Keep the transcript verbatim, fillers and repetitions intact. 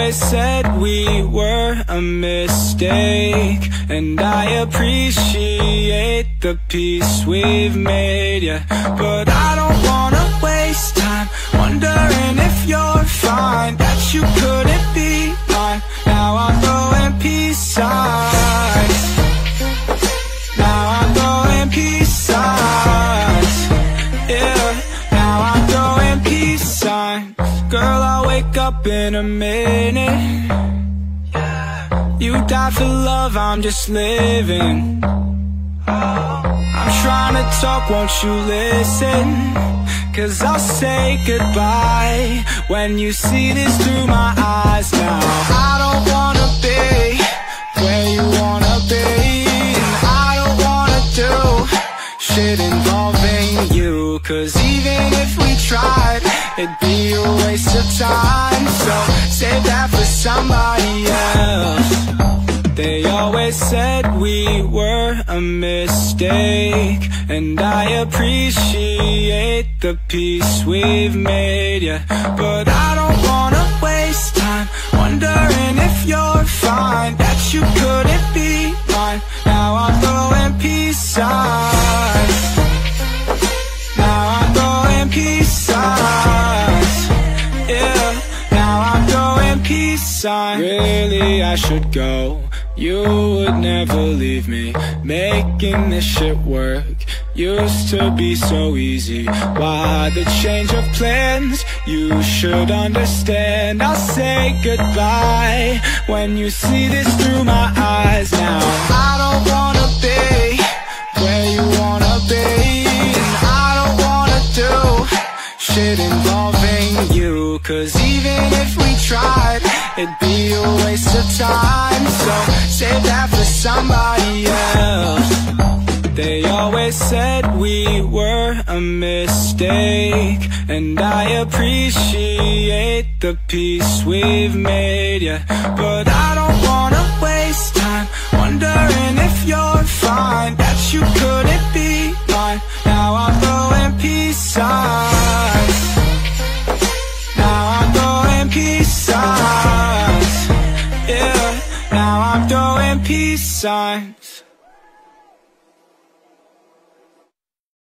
always said we were a mistake, and I appreciate the peace we've made, yeah. But I don't wanna waste time wondering if you're fine, that you couldn't be mine. Now I'm throwing peace signs. Now I'm throwing peace signs. Yeah, now I'm throwing peace signs. Girl, I'll wake up in a minute. You die for love, I'm just living. I'm trying to talk, won't you listen? Cause I'll say goodbye when you see this through my eyes now. I don't wanna be where you wanna be, and I don't wanna do shit involving you. Cause even if we tried, it'd be a waste of time. So save that for somebody else. They always said we were a mistake, and I appreciate the peace we've made, yeah. But I don't wanna waste time wondering if you're fine, that you couldn't be mine. Now I'm throwing peace signs. Now I'm throwing peace signs. Yeah, now I'm throwing peace signs. Really, I should go. You would never leave me. Making this shit work used to be so easy. Why the change of plans? You should understand. I'll say goodbye when you see this through my eyes now. I don't wanna be where you wanna be, and I don't wanna do shit involving you. Cause even if we tried, it'd be a waste of time. So save that for somebody else. They always said we were a mistake, and I appreciate the peace we've made, yeah. But I don't wanna waste time wondering if you're fine, that you couldn't be mine. Now I'm throwing peace signs.